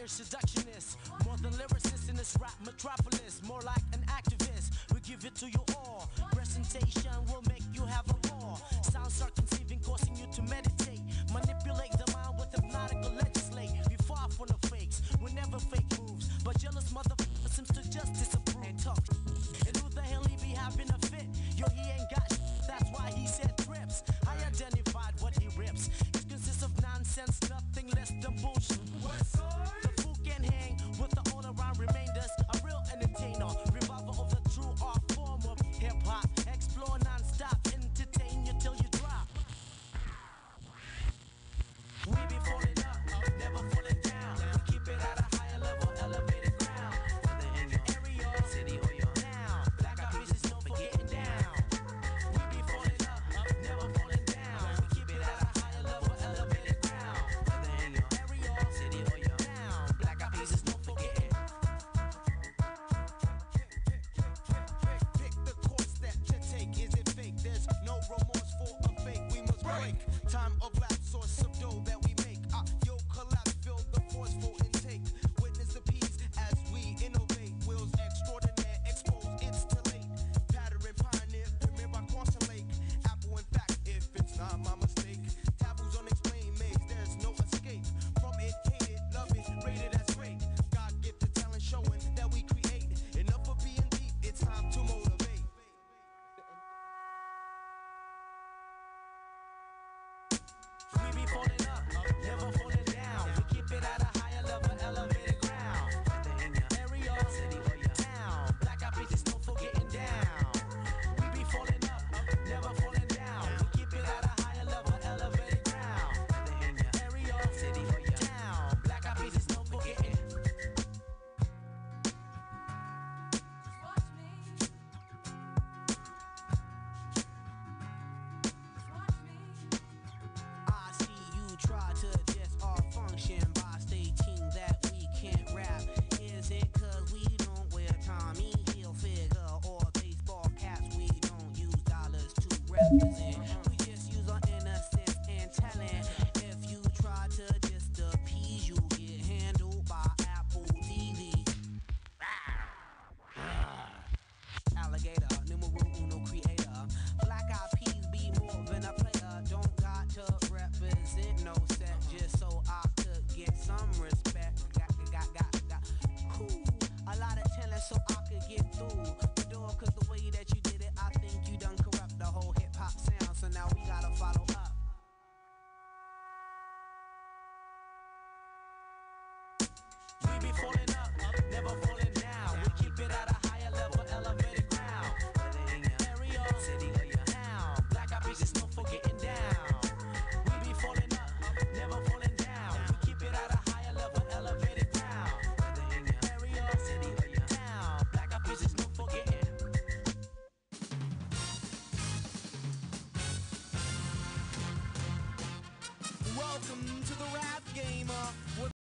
ear seductionist, more than lyricist in this rap metropolis, more like an activist. We give it to you all. Presentation will make you have a roar. Sounds are conceiving, causing you to meditate. Manipulate the mind with hypnotical legislate. Be far from the fakes, we never fake moves, but jealous motherfucker seems to just disapprove and talk. And who the hell he be having a fit? Yo, he ain't got that's why he said trips. I identified what he rips. It consists of nonsense, nothing less than bullshit. The fool can hang with the all around remainders. A real entertainer, revival of the true art form of hip hop. Explore non-stop, entertain you till you drop. We be falling up, never falling down. We keep it at a higher level, elevated ground. Whether in your area, city or your town, black eyed peas is known for getting down. We be falling up, never falling down. We keep it at a higher level, elevated ground. Whether in your area, city or your town, black eyed peas is known for getting. Pick the course that you take. Is it fake? There's no remorse for a fake. We must break. Time of lapse, source of dough that we make. Yo, collapse, feel the forceful intake. Witness the peace as we innovate. Wills extraordinaire, expose, it's too late. Pattern pioneer, remember Crossing Lake. Apple, in fact, if it's not my mistake. Taboos unexplained maze, there's no escape. From it, hate it, love it, rated as great. God gifted talent showing that we create. Enough of being deep, it's time to motivate. We be falling up, never falling down. We keep it at a higher level, elevated ground. Whether in your area, city or your town, black eyed peas is known for getting down. We be falling up, never falling down. We keep it at a higher level, elevated ground. Whether in your area, city or your town, black eyed peas is known for getting. I see you try to diss our function by stating that we can't rap. Is it cause we don't wear Tommy Hilfiger or baseball caps? We don't use dollars to represent. We just use our innocence and talent. If you try to diss the P's, you get handled by Apple TV. Alligator, numero uno creator. Black eyed peas be more than a player. Don't got to represent no set just so I could get some respect. Got. Cool. A lot of talent so I could get through the door. Cause the way that you did it, I think you done corrupt the whole hip hop sound. So now we gotta follow up. We be falling up, never falling down. We keep it at a higher level, elevated ground. Whether in your area, city or your town, black eyed peas is known for getting down. We be falling up, never falling down. We keep it at a higher level, elevated ground. Whether in your area, city or your town, black eyed peas is known for getting. Welcome to the rap gamer with